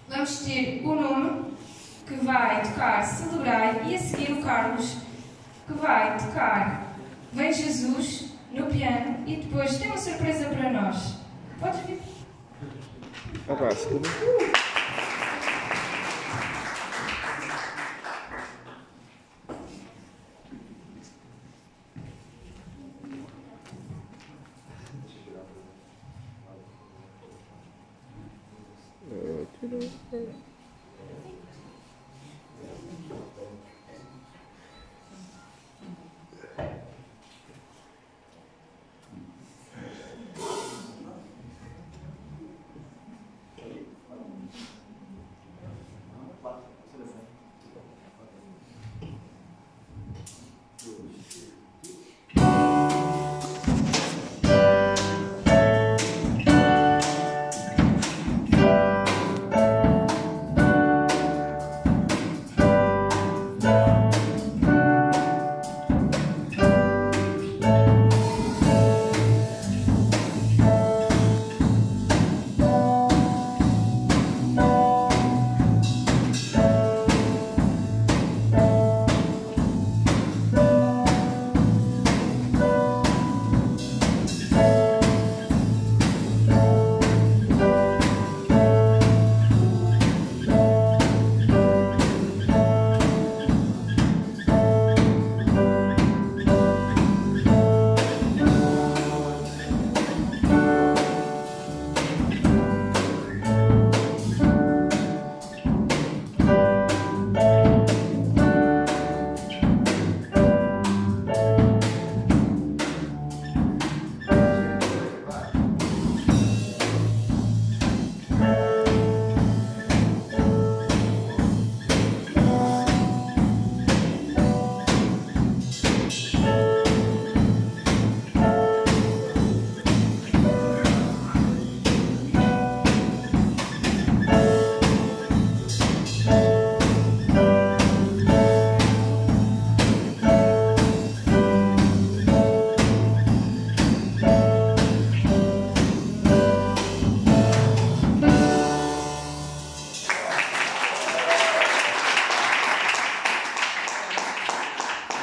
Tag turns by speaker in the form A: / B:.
A: Vamos ter o Nuno, que vai tocar Celebrai, e a seguir o Carlos, que vai tocar Vem Jesus no piano, e depois tem uma surpresa para nós. Podes vir?